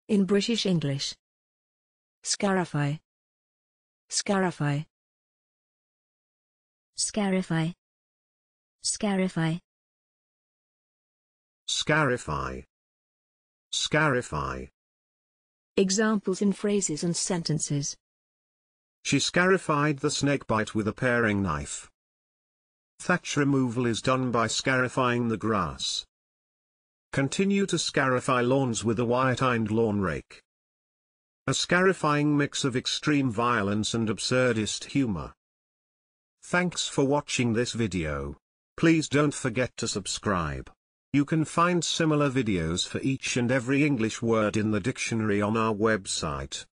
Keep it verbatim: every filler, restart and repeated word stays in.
In British English. Scarify. Scarify. Scarify. Scarify. Scarify. Scarify. Examples in phrases and sentences. She scarified the snakebite with a paring knife. Thatch removal is done by scarifying the grass. Continue to scarify lawns with a wire-tined lawn rake. A scarifying mix of extreme violence and absurdist humor. Thanks for watching this video. Please don't forget to subscribe. You can find similar videos for each and every English word in the dictionary on our website.